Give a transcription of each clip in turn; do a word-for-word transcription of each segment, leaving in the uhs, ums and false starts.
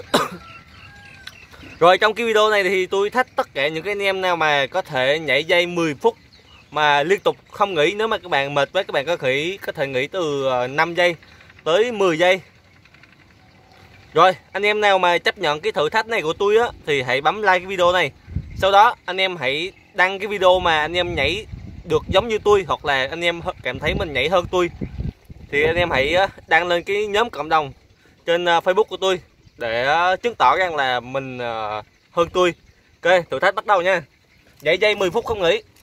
Rồi trong cái video này thì tôi thách tất cả những cái anh em nào mà có thể nhảy dây mười phút mà liên tục không nghỉ. Nếu mà các bạn mệt quá các bạn có thể có thể nghỉ từ năm giây tới mười giây. Rồi anh em nào mà chấp nhận cái thử thách này của tôi á thì hãy bấm like cái video này. Sau đó anh em hãy đăng cái video mà anh em nhảy được giống như tôi, hoặc là anh em cảm thấy mình nhảy hơn tôi thì anh em hãy đăng lên cái nhóm cộng đồng trên Facebook của tôi để chứng tỏ rằng là mình hơn tôi. Ok, thử thách bắt đầu nha. Nhảy dây mười phút không nghỉ.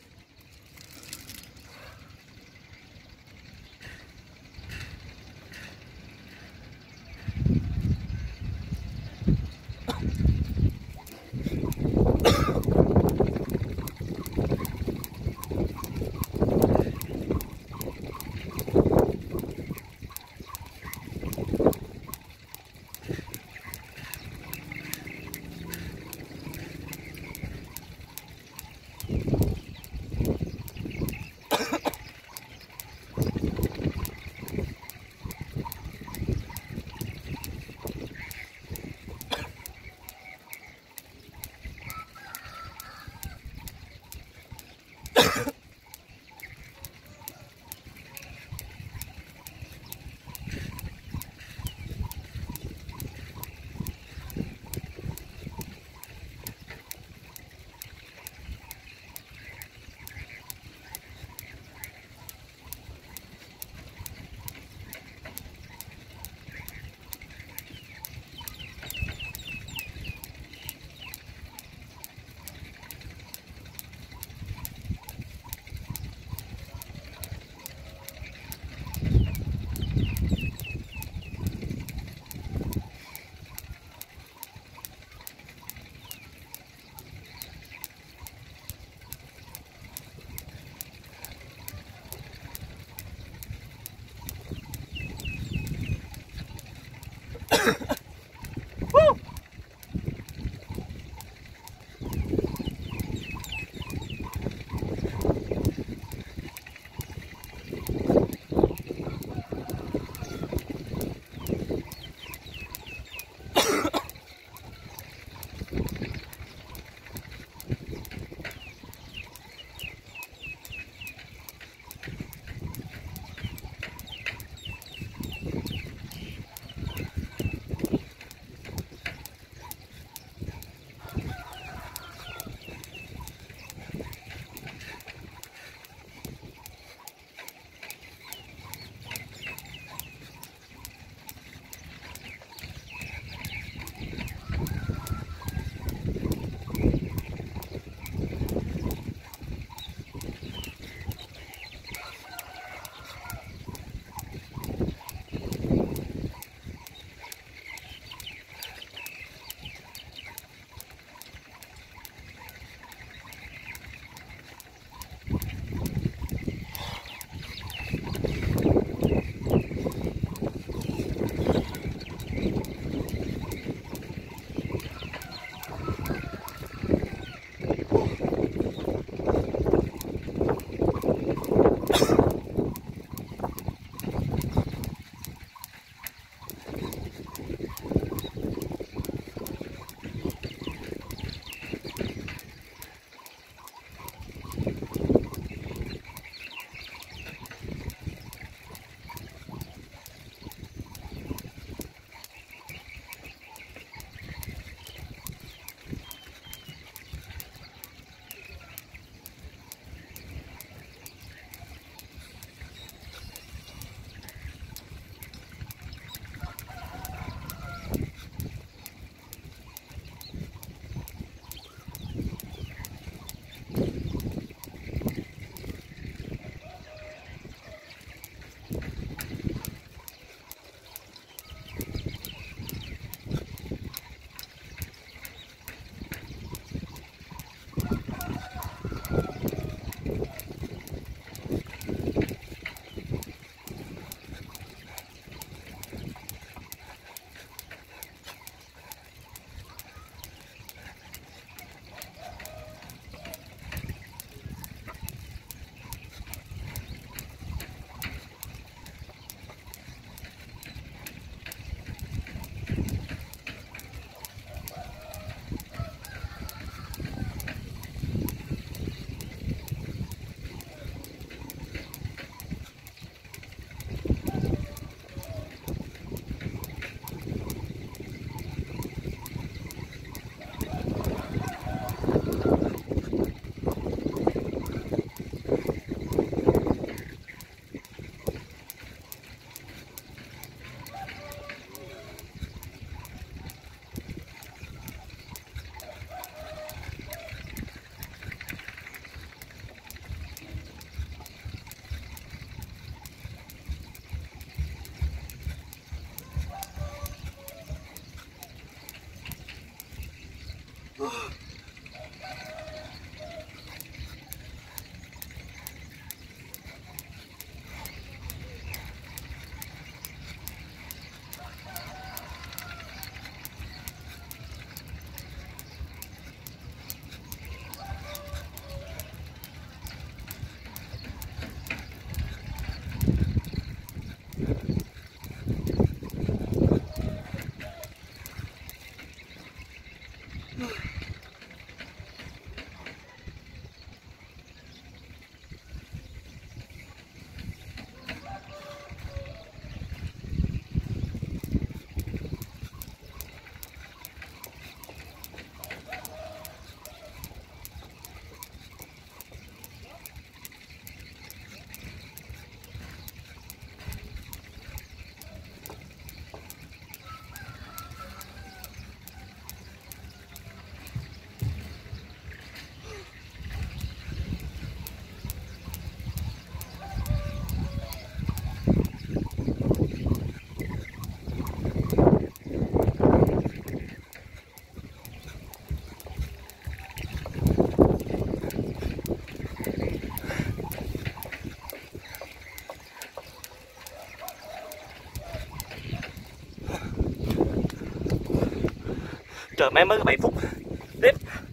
Trời, mấy mới có bảy phút tiếp.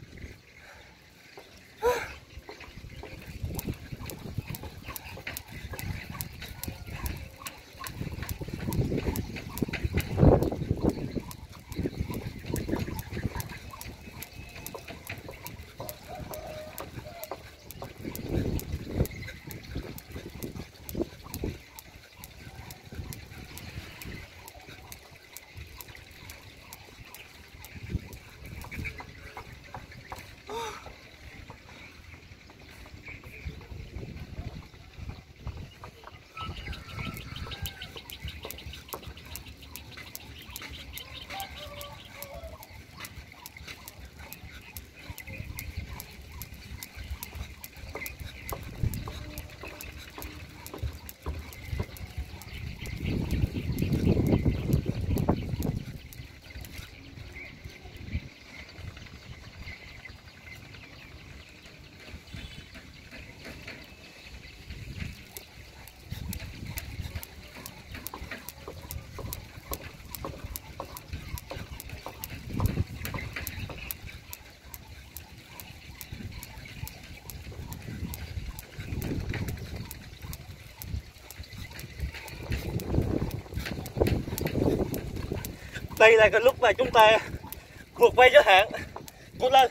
Đây là cái lúc mà chúng ta vượt qua giới hạn. Cố lên.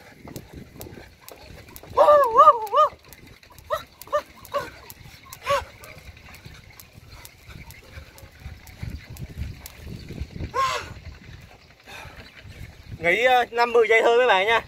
Nghỉ năm mười giây thôi mấy bạn nha.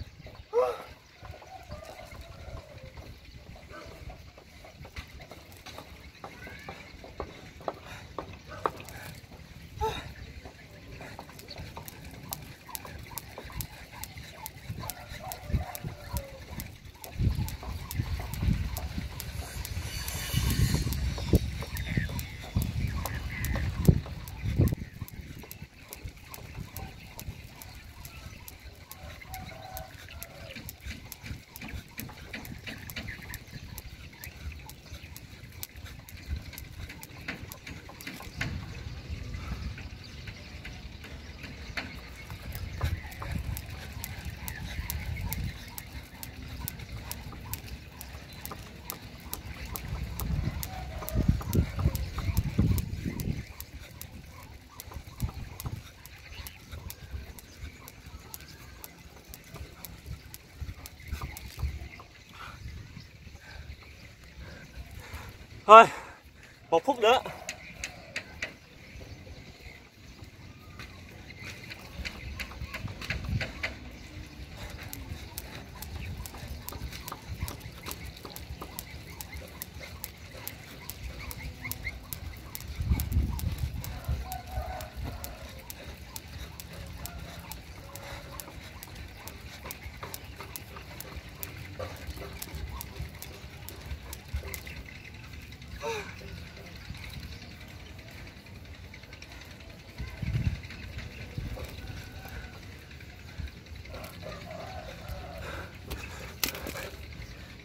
Thôi, một phút nữa.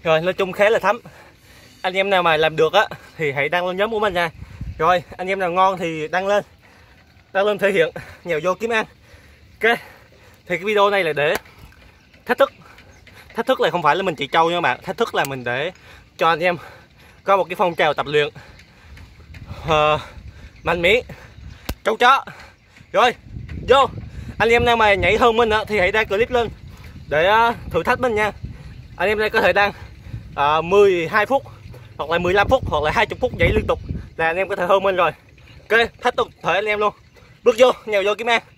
Rồi nói chung khá là thấm. Anh em nào mà làm được á thì hãy đăng lên nhóm của mình nha. Rồi anh em nào ngon thì đăng lên, đăng lên thể hiện, nhào vô kiếm ăn. Ok, thì cái video này là để thách thức. Thách thức là không phải là mình chỉ trâu nha các bạn, thách thức là mình để cho anh em có một cái phong trào tập luyện uh, mạnh mẽ trâu chó. Rồi vô, anh em nào mà nhảy hơn mình á thì hãy đăng clip lên để uh, thử thách mình nha. Anh em này có thể đăng uh, mười hai phút hoặc là mười lăm phút hoặc là hai mươi phút nhảy liên tục là anh em có thể hơn mình rồi. Ok, thách tục thể anh em luôn. Bước vô, nhào vô kiếm ăn.